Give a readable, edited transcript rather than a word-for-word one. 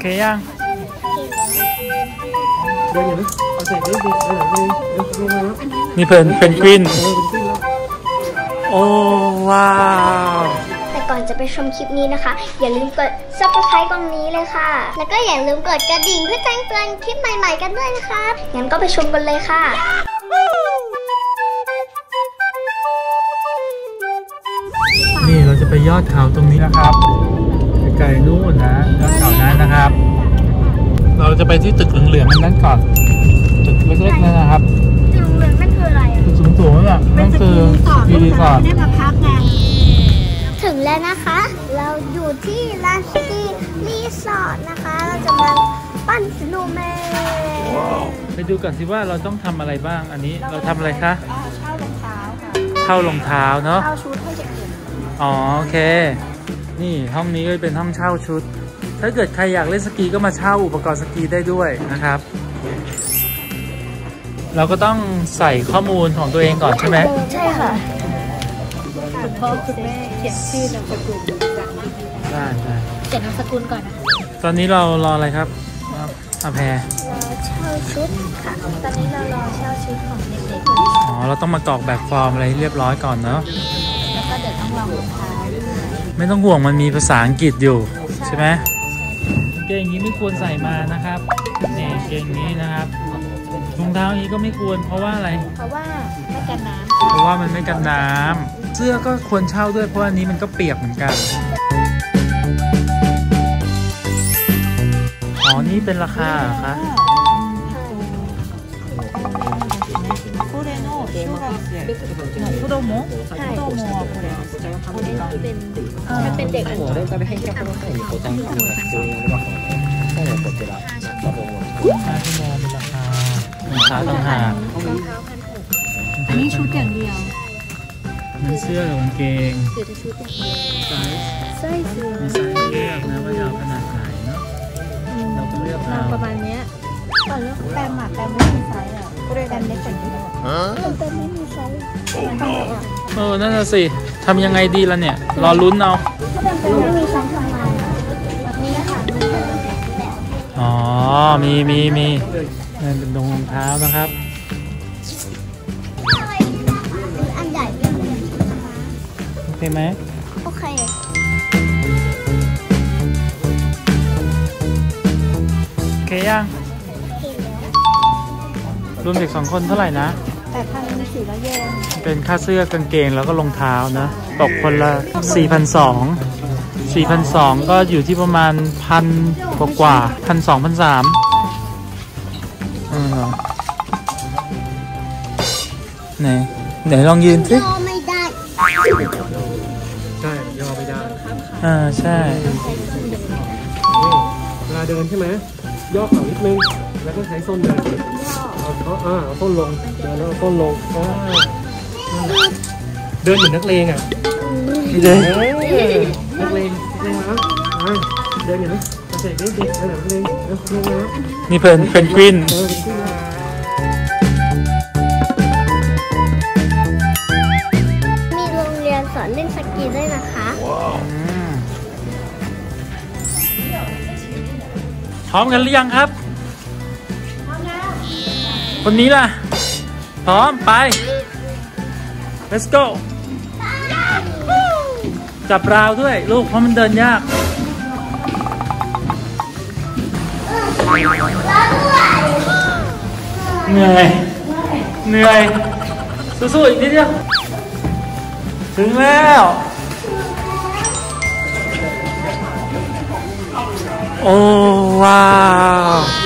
เคยังเดินอย่างนี้เอาใส่ได้ดีนี่เป็นกวินโอ้ว้าวแต่ก่อนจะไปชมคลิปนี้นะคะอย่าลืมกด Subscribe ตรงนี้เลยค่ะแล้วก็อย่าลืมกดกระดิ่งเพื่อแจ้งเตือนคลิปใหม่ๆกันด้วยนะคะงั้นก็ไปชมกันเลยค่ะนี่เราจะไปยอดเขาตรงนี้นะครับไกลๆนู่นนะยอดเขานั้นนะครับเราจะไปที่ตึกเหลืองๆนั้นก่อนตึกเล็กๆนั่นนะครับตึกเหลืองนั่นคืออะไรตึกสูงๆน่ะนั่นคือสกีก่อนได้มาพักไงถึงแล้วนะคะเราอยู่ที่ร้านสกีรีสอร์ทนะคะเราจะมาปั้นสโนว์แมนไปดูกันสิว่าเราต้องทำอะไรบ้างอันนี้เราทำอะไรคะเช่ารองเท้าค่ะเช่ารองเท้าเนาะเช่าชุดให้เด็กอ๋อโอเคนี่ห้องนี้ก็เป็นห้องเช่าชุดถ้าเกิดใครอยากเล่นสกีก็มาเช่าอุปกรณ์สกีได้ด้วยนะครับเราก็ต้องใส่ข้อมูลของตัวเองก่อนใช่ไหมใช่ค่ะคุณพ่อคุณแม่เขียนชื่อนามสกุลได้เขียนนามสกุลก่อนนะตอนนี้เรารออะไรครับอาแพรรอเช่าชุดค่ะตอนนี้เรารอเช่าชุดของเด็กๆอ๋อเราต้องมากรอกแบบฟอร์มอะไรเรียบร้อยก่อนเนาะแล้วก็เดี๋ยวต้องลองรองเท้าไม่ต้องห่วงมันมีภาษาอังกฤษอยู่ใช่ไหมเกงนี้ไม่ควรใส่มานะครับนี่เกงนี้นะครับรองเท้านี้ก็ไม่ควรเพราะว่าอะไรเพราะว่าไม่กันน้ำเพราะว่ามันไม่กันน้ำเสื้อก็ควรเช่าด้วยเพราะอันนี้มันก็เปียกเหมือนกันอ๋อนี่เป็นราคาเหรอคะคุโดโมะคุโดโมะเป็นเด็กอันนี้5 ชั่วโมงเป็นราคาต่างหากอันนี้ชุดอย่างเดียวมีเสื้อกับกางเกงเสื้อชุดอย่างเดียวไส้เสื้อมีไซส์เลือกนะว่าจะเอาขนาดไหนเนาะเราก็เลือกเอาประมาณนี้ก่อนแล้วแปมไม่มีไซส์อ่ะแปมเล็กกว่านี้แปมไม่มีไซส์นั่นน่ะสิทำยังไงดีล่ะเนี่ยรอลุ้นเอาแปมไม่มีไซส์ทำไมแบบนี้นะคะอ๋อมีเป็นรองเท้านะครับอันใหญ่โอเคไหมโอเคยังรวมเด็ก2 คนเท่าไหร่นะ 8,400 เยนเป็นค่าเสื้อกางเกงแล้วก็รองเท้านะตกคนละ 4,200 ก็อยู่ที่ประมาณ1,000 กว่า 1,200 1,300ไหนลองยืนสิย่อไม่ได้ใช่ย่อไม่ได้ใช่เวลาเดินใช่ไหมย่อเข่านิดนึงแล้วก็ใช้ส้นเดินเอาส้นลงเดินแล้วเอาส้นลงเดินเหมือนนักเลงอ่ะเดินนักเลงนะเดินอย่างนี้เสกได้ดีเดินแบบนักเลงนี่เป็นกวินมีโรงเรียนสอนเล่นสกีด้วยนะคะพร้อมกันหรือยังครับพร้อมแล้วคนนี้ล่ะพร้อมไป let's go จับราวด้วยลูกเพราะมันเดินยากเหนื่อยสู้ๆอีกนิดเดียวถึงแล้วโอ้ว้าว